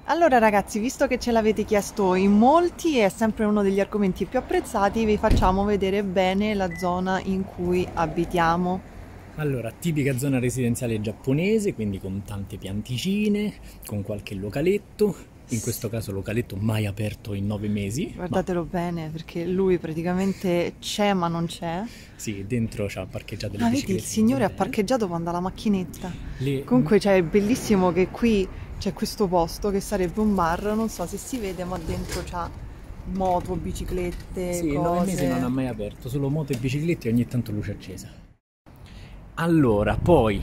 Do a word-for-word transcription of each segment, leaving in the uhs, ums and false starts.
Allora ragazzi, visto che ce l'avete chiesto in molti, è sempre uno degli argomenti più apprezzati, vi facciamo vedere bene la zona in cui abitiamo. Allora, tipica zona residenziale giapponese, quindi con tante pianticine, con qualche localetto, in questo caso localetto mai aperto in nove mesi. Guardatelo ma... bene, perché lui praticamente c'è ma non c'è. Sì, dentro c'ha parcheggiate le Ah, vedi, biciclette. il signore ha bene. parcheggiato quando ha la macchinetta. Le... Comunque c'è, è bellissimo che qui c'è questo posto che sarebbe un bar, non so se si vede, ma dentro c'ha moto, biciclette, Sì, in cose. nove mesi non ha mai aperto, solo moto e biciclette e ogni tanto luce accesa. Allora, poi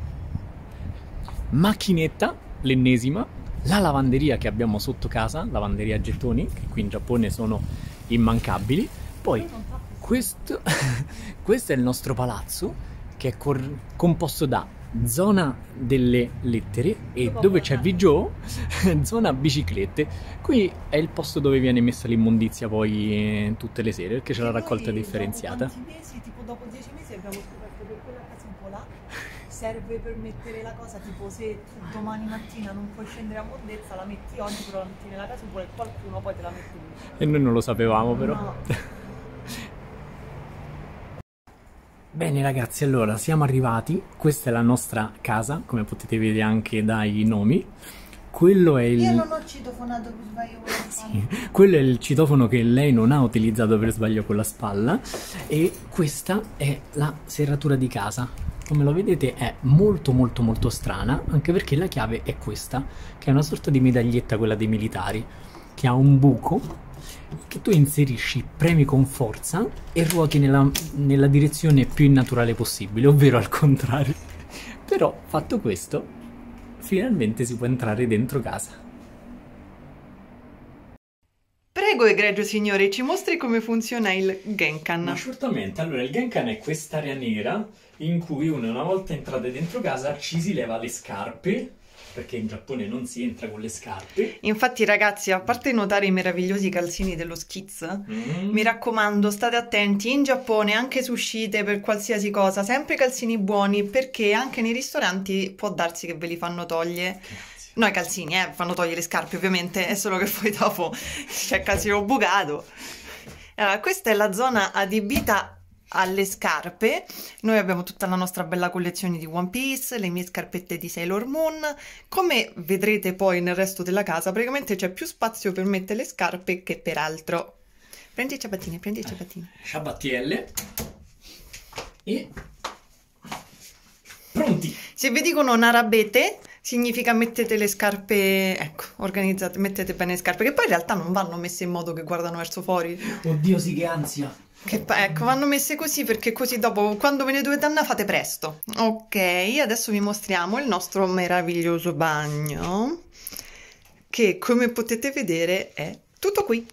macchinetta, l'ennesima, la lavanderia che abbiamo sotto casa, lavanderia a gettoni, che qui in Giappone sono immancabili. Poi questo, questo è il nostro palazzo, che è cor- composto da zona delle lettere e dove c'è Vigio, zona biciclette. Qui è il posto dove viene messa l'immondizia poi eh, tutte le sere, perché c'è la raccolta differenziata. Dopo quanti mesi, tipo dopo dieci mesi abbiamo scoperto che quella casupola serve per mettere la cosa, tipo se domani mattina non puoi scendere a Mondezza, la metti oggi, però la metti nella casupola e qualcuno poi te la mette lì. E noi non lo sapevamo però. No. Bene ragazzi, allora siamo arrivati, questa è la nostra casa, come potete vedere anche dai nomi. Quello è il... Io non ho citofonato per sbaglio con la spalla. Sì, quello è il citofono che lei non ha utilizzato per sbaglio con la spalla e questa è la serratura di casa. Come lo vedete è molto molto molto strana, anche perché la chiave è questa, che è una sorta di medaglietta, quella dei militari, che ha un buco che tu inserisci, premi con forza e ruoti nella, nella direzione più innaturale possibile, ovvero al contrario. Però, fatto questo, finalmente si può entrare dentro casa. Prego, egregio signore, ci mostri come funziona il Genkan. Ma certamente, allora il Genkan è quest'area nera in cui uno una volta entrate dentro casa ci si leva le scarpe, perché in Giappone non si entra con le scarpe. Infatti ragazzi, a parte notare i meravigliosi calzini dello Skitz, Mm. mi raccomando, state attenti, in Giappone anche se uscite per qualsiasi cosa, sempre calzini buoni, perché anche nei ristoranti può darsi che ve li fanno togliere. Grazie. No, i calzini, eh, fanno togliere le scarpe ovviamente, è solo che poi dopo c'è calzino bucato. Allora, questa è la zona adibita alle scarpe. Noi abbiamo tutta la nostra bella collezione di One Piece, le mie scarpette di Sailor Moon. Come vedrete poi nel resto della casa, praticamente c'è più spazio per mettere le scarpe che per altro. Prendi i ciabattini, prendi i ciabattini. Ciabattielle. E... pronti! Se vi dicono narabete, significa mettete le scarpe, ecco, organizzate, mettete bene le scarpe, che poi in realtà non vanno messe in modo che guardano verso fuori. Oddio sì, che ansia! Che, ecco, vanno messe così perché così dopo, quando ve ne dovete andare, fate presto. Ok, adesso vi mostriamo il nostro meraviglioso bagno, che come potete vedere è tutto qui.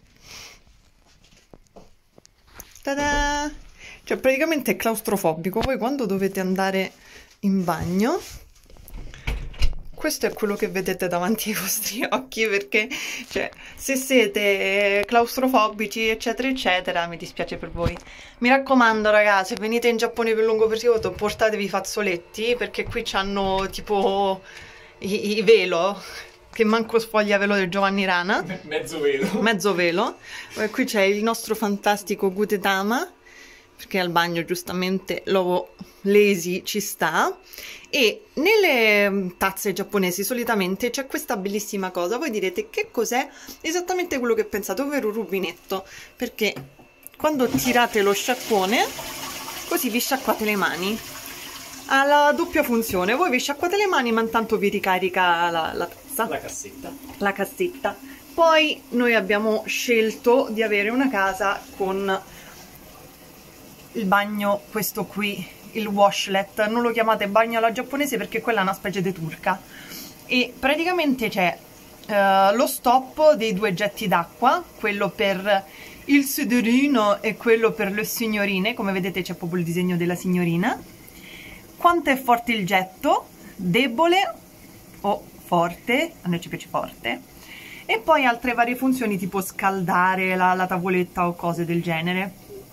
Ta-da! Cioè praticamente è claustrofobico, voi quando dovete andare in bagno, questo è quello che vedete davanti ai vostri occhi, perché cioè, se siete claustrofobici eccetera eccetera, mi dispiace per voi. Mi raccomando ragazzi, venite in Giappone per lungo periodo, portatevi i fazzoletti, perché qui c'hanno tipo i, i velo, che manco sfoglia velo del Giovanni Rana. Mezzo velo. Mezzo velo. E qui c'è il nostro fantastico Gudetama, perché al bagno giustamente l'uovo lazy ci sta. E nelle tazze giapponesi solitamente c'è questa bellissima cosa. Voi direte che cos'è? Esattamente quello che pensate, ovvero un rubinetto, perché quando tirate lo sciacquone così vi sciacquate le mani. Ha la doppia funzione, voi vi sciacquate le mani ma intanto vi ricarica la, la tazza, La cassetta. la cassetta. Poi noi abbiamo scelto di avere una casa con il bagno, questo qui, il washlet. Non lo chiamate bagno alla giapponese perché quella è una specie di turca, e praticamente c'è uh, lo stop dei due getti d'acqua, quello per il sederino e quello per le signorine. Come vedete c'è proprio il disegno della signorina. Quanto è forte il getto, debole o forte, a noi ci piace forte, e poi altre varie funzioni tipo scaldare la, la tavoletta o cose del genere.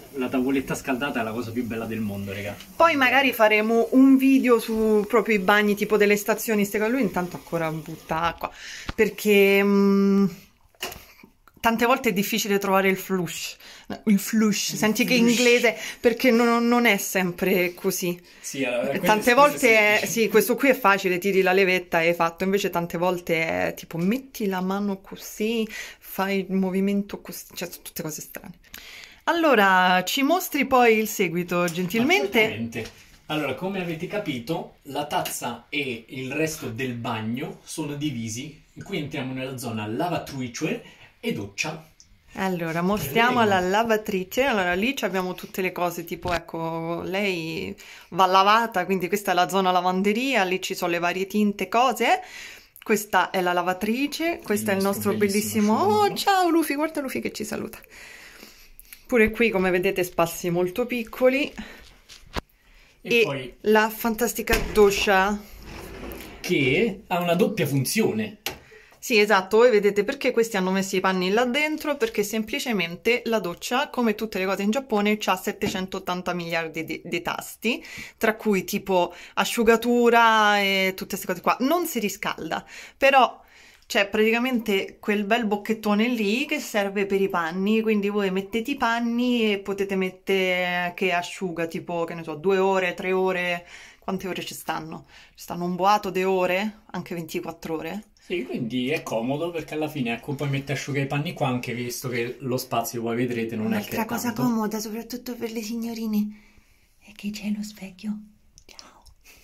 la tavoletta scaldata è la cosa più bella del mondo, raga. Poi magari faremo un video su proprio i bagni tipo delle stazioni, ste cose. Lui intanto ancora butta acqua, perché mh, tante volte è difficile trovare il flush, il flush, il senti flush. Che in inglese, perché non, non è sempre così. Sì, allora, tante volte è, sì, questo qui è facile, tiri la levetta e è fatto, invece tante volte è tipo metti la mano così, fai il movimento così, cioè tutte cose strane. Allora, ci mostri poi il seguito, gentilmente? Allora, come avete capito, la tazza e il resto del bagno sono divisi. Qui entriamo nella zona lavatrice e doccia. Allora, mostriamo la lavatrice. Allora, lì abbiamo tutte le cose, tipo, ecco, lei va lavata, quindi questa è la zona lavanderia, lì ci sono le varie tinte, cose. Questa è la lavatrice, questo il è il nostro bellissimo... bellissimo... Oh, ciao Luffy, guarda Luffy che ci saluta. Pure qui, come vedete, spassi molto piccoli. E, e poi la fantastica doccia. Che ha una doppia funzione. Sì, esatto, voi vedete perché questi hanno messo i panni là dentro, perché semplicemente la doccia, come tutte le cose in Giappone, ha settecentottanta miliardi di, di tasti, tra cui tipo asciugatura e tutte queste cose qua. Non si riscalda, però c'è praticamente quel bel bocchettone lì che serve per i panni, quindi voi mettete i panni e potete mettere che asciuga, tipo, che ne so, due ore, tre ore, quante ore ci stanno? Ci stanno un boato di ore, anche ventiquattro ore. Sì, quindi è comodo perché alla fine, ecco, poi mette asciuga i panni qua, anche visto che lo spazio, poi vedrete, non è che Un'altra cosa comoda, soprattutto per le signorine, è che c'è lo specchio. Ciao.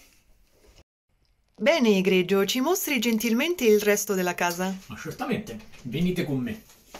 Bene, egregio, ci mostri gentilmente il resto della casa? Ma certamente, venite con me.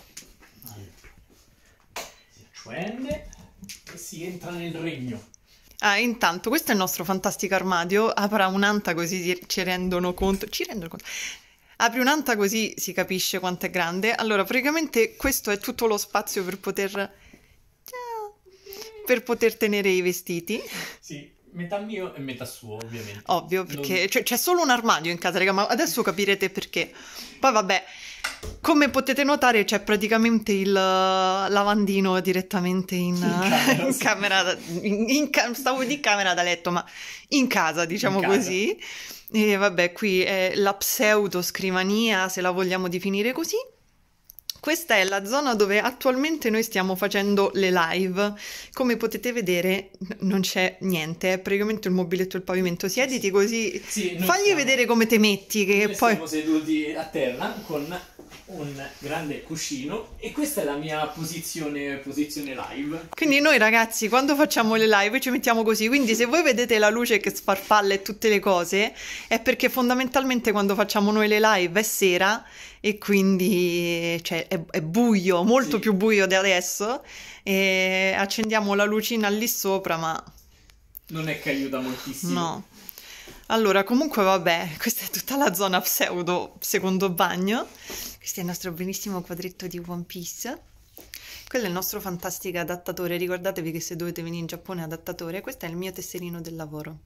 Si accende e si entra nel regno. Ah, intanto, questo è il nostro fantastico armadio. Apra un'anta così ci rendono conto. Ci rendono conto. Apri un'anta così si capisce quanto è grande. Allora, praticamente questo è tutto lo spazio per poter... Ciao! Per poter tenere i vestiti. Sì, metà mio e metà suo, ovviamente. Ovvio, perché non... cioè, c'è solo un armadio in casa, raga, ma adesso capirete perché. Poi vabbè, come potete notare c'è praticamente il lavandino direttamente in, in camera, in sì. camera in, in, stavo di camera da letto, ma in casa, diciamo in casa. Così. E vabbè, qui è la pseudo scrivania, se la vogliamo definire così. Questa è la zona dove attualmente noi stiamo facendo le live. Come potete vedere non c'è niente, è praticamente il mobiletto e il pavimento. Siediti così, sì, fagli stiamo, vedere come te metti. Che noi poi... siamo seduti a terra con un grande cuscino e questa è la mia posizione, posizione live. Quindi noi ragazzi quando facciamo le live ci mettiamo così, quindi se voi vedete la luce che sfarfalla e tutte le cose è perché fondamentalmente quando facciamo noi le live è sera e quindi cioè, è, è buio, molto sì. più buio di adesso e accendiamo la lucina lì sopra, ma non è che aiuta moltissimo. No. Allora, comunque vabbè, questa è tutta la zona pseudo secondo bagno. Questo è il nostro benissimo quadretto di One Piece. Quello è il nostro fantastico adattatore. Ricordatevi che se dovete venire in Giappone adattatore. Questo è il mio tesserino del lavoro.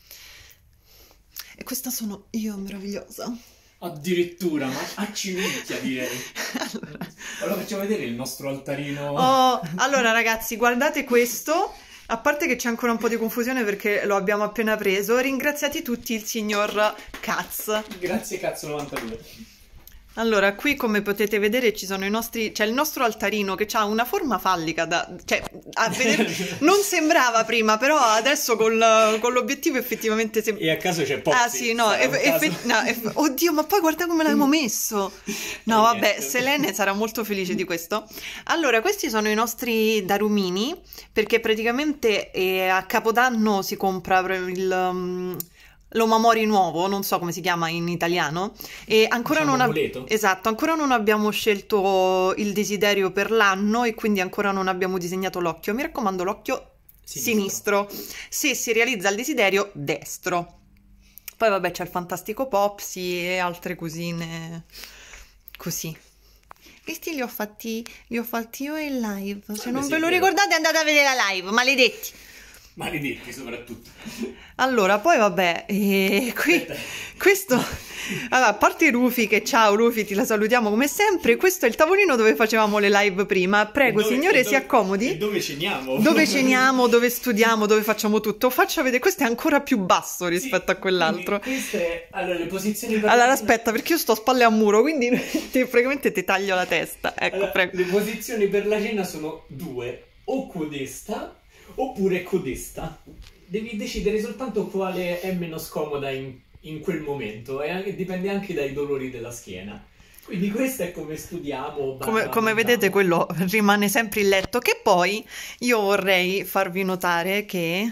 E questa sono io, meravigliosa. Addirittura, ma accidenti direi. Allora. allora facciamo vedere il nostro altarino. Oh, allora ragazzi, guardate questo. A parte che c'è ancora un po' di confusione perché lo abbiamo appena preso, ringraziati tutti il signor Katz. Grazie Katz novantadue. Allora, qui come potete vedere ci sono i nostri, c'è il nostro altarino che ha una forma fallica, da, cioè a vedere, non sembrava prima, però adesso col, con l'obiettivo effettivamente sembra... E a caso c'è Popsy. Ah sì, no, eff, eff, no eff, oddio, ma poi guarda come l'abbiamo messo. No, vabbè, Selene sarà molto felice di questo. Allora, questi sono i nostri darumini, perché praticamente eh, a Capodanno si compra il... Um, l'omamori nuovo, non so come si chiama in italiano, e ancora diciamo non ab- esatto, ancora non abbiamo scelto il desiderio per l'anno e quindi ancora non abbiamo disegnato l'occhio. Mi raccomando, l'occhio sinistro. sinistro. Se si realizza il desiderio, destro. Poi vabbè c'è il fantastico Popsy e altre cosine così. Questi li ho fatti, li ho fatti io in live. Se non ve lo ricordate andate a vedere la live, maledetti. Maledetti soprattutto. Allora, poi vabbè, e qui, questo, allora, a parte Rufi, che ciao Rufi, ti la salutiamo come sempre, questo è il tavolino dove facevamo le live prima, prego dove, signore dove, si accomodi. E dove ceniamo? Dove ceniamo, dove studiamo, dove facciamo tutto, faccia vedere, questo è ancora più basso rispetto sì, a quell'altro. Queste, allora, le posizioni per Allora la... aspetta, perché io sto a spalle a muro, quindi te, praticamente ti taglio la testa, ecco, allora, prego. le posizioni per la cena sono due, o codesta oppure codesta. Devi decidere soltanto quale è meno scomoda in, in quel momento e anche, dipende anche dai dolori della schiena. Quindi questo è come studiamo. Come, come vedete quello rimane sempre il letto, che poi io vorrei farvi notare che...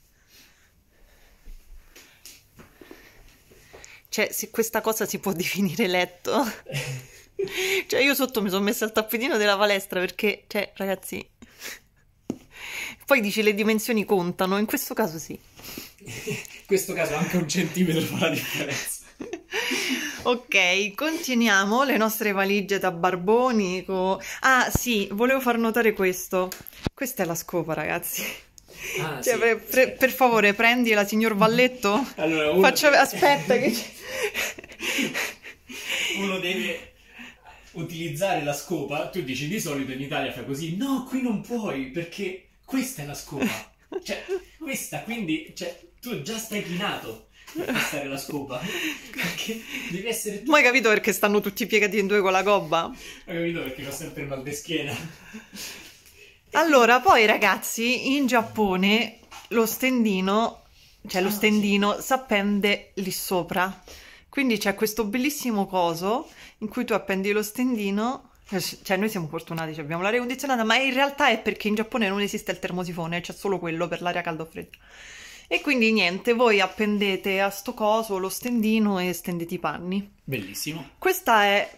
Cioè, se questa cosa si può definire letto... Cioè, io sotto mi sono messa il tappetino della palestra perché, cioè, ragazzi... Poi dici le dimensioni contano, in questo caso sì. In questo caso anche un centimetro fa la differenza. Ok, continuiamo le nostre valigie da barboni. Co... Ah sì, volevo far notare questo. Questa è la scopa, ragazzi. Ah, cioè, sì, per, per, per favore, prendi la signor Valletto. Allora, uno Faccia... deve... Aspetta che... Uno deve utilizzare la scopa. Tu dici di solito in Italia fai così. No, qui non puoi perché... Questa è la scopa, cioè questa, quindi cioè, tu già stai chinato per passare la scopa, perché devi essere tu... Ma hai capito perché stanno tutti piegati in due con la gobba? Hai capito perché ho sempre il mal di schiena? Allora, poi ragazzi, in Giappone lo stendino, cioè lo stendino si appende lì sopra, quindi c'è questo bellissimo coso in cui tu appendi lo stendino. Cioè noi siamo fortunati, cioè abbiamo l'aria condizionata, ma in realtà è perché in Giappone non esiste il termosifone, c'è solo quello per l'aria calda o fredda. E quindi niente, voi appendete a sto coso lo stendino e stendete i panni. Bellissimo. Questa è...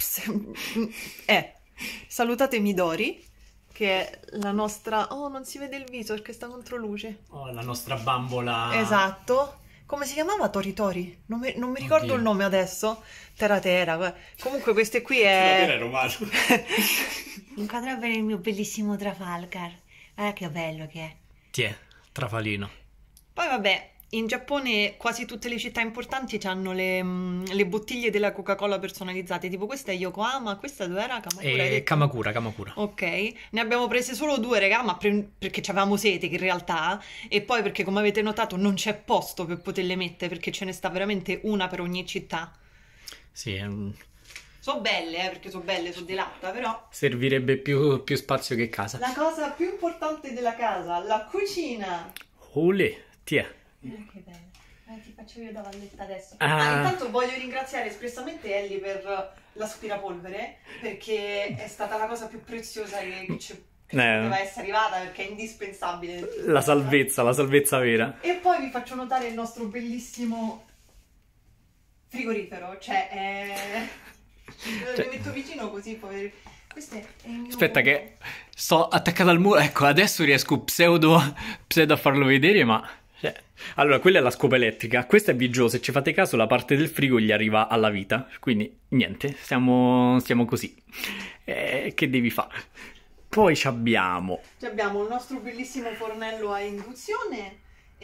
è... Salutate Midori, che è la nostra... Oh, non si vede il viso perché sta contro luce. Oh, la nostra bambola... Esatto. Come si chiamava Tori Tori? Non mi, non mi ricordo Oddio. il nome adesso. Tera Tera. Comunque queste qui Tera è... Tera è romano. Inquadra bene il mio bellissimo Trafalgar. Eh, che bello che è. Tiè, Trafalino. Poi vabbè, in Giappone quasi tutte le città importanti hanno le, mm, le bottiglie della Coca-Cola personalizzate. Tipo questa è Yokohama, questa dove era? Kamakura, hai E detto? Kamakura, Kamakura. Ok, ne abbiamo prese solo due, raga, ma pre- perché avevamo sete che in realtà, e poi perché come avete notato non c'è posto per poterle mettere, perché ce ne sta veramente una per ogni città. Sì, è un... Sono belle, eh, perché sono belle, sono di latta, però... servirebbe più, più spazio che casa. La cosa più importante della casa, la cucina. Olè, tiè. Eh, che bello. Eh, ti faccio io da valletta adesso. Ah. Ah, intanto voglio ringraziare espressamente Ellie per l'aspirapolvere, perché è stata la cosa più preziosa che, che ci che Eh. poteva essere arrivata, perché è indispensabile. La salvezza, la salvezza vera. E poi vi faccio notare il nostro bellissimo frigorifero, cioè è... Cioè- Lo metto vicino così poi... Questo è il mio... Aspetta che sto attaccato al muro, ecco, adesso riesco pseudo, pseudo a farlo vedere, ma... cioè, allora, quella è la scopa elettrica, questa è B G O, se ci fate caso la parte del frigo gli arriva alla vita, quindi niente, stiamo, stiamo così. Eh, che devi fare? Poi ci abbiamo... Ci abbiamo il nostro bellissimo fornello a induzione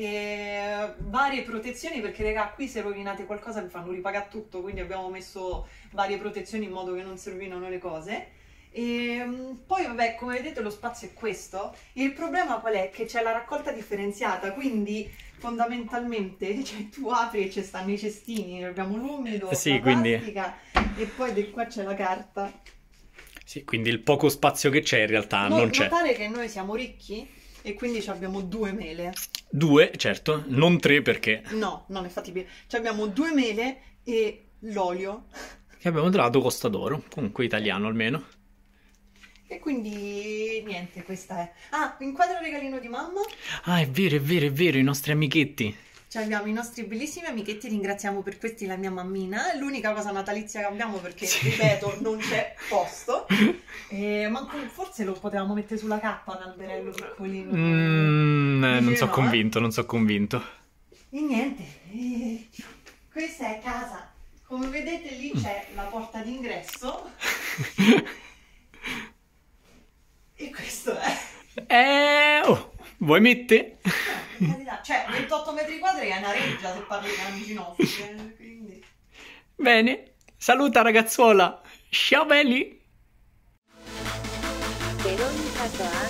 e varie protezioni, perché raga, qui se rovinate qualcosa vi fanno ripagare tutto, quindi abbiamo messo varie protezioni in modo che non si rovinano le cose. E poi vabbè, come vedete lo spazio è questo. Il problema qual è? Che c'è la raccolta differenziata, quindi fondamentalmente cioè, tu apri e ci stanno i cestini, abbiamo l'umido, Sì, la quindi- plastica e poi di qua c'è la carta. Sì, quindi il poco spazio che c'è in realtà No- non c'è. Notare che noi siamo ricchi e quindi ci abbiamo due mele. Due, certo, non tre perché... No, non è fattibile. Ci abbiamo due mele e l'olio. Che abbiamo trovato Costa d'Oro, comunque italiano almeno. E quindi niente, questa è. Ah, inquadra il regalino di mamma. Ah, è vero, è vero, è vero, i nostri amichetti. Ci abbiamo i nostri bellissimi amichetti, ringraziamo per questi la mia mammina. È l'unica cosa natalizia che abbiamo perché, Sì. ripeto, non c'è posto. E, ma forse lo potevamo mettere sulla cappa un alberello piccolino. Mm, eh, non Dici sono no, eh? convinto, non sono convinto. E niente, e questa è casa. Come vedete lì c'è la porta d'ingresso. E questo è. Eh, oh, vuoi mettere? Cioè, ventotto metri quadri è una reggia se parli di amici nostri, eh, quindi... Bene, saluta ragazzuola. Ciao belli! Veronica Toa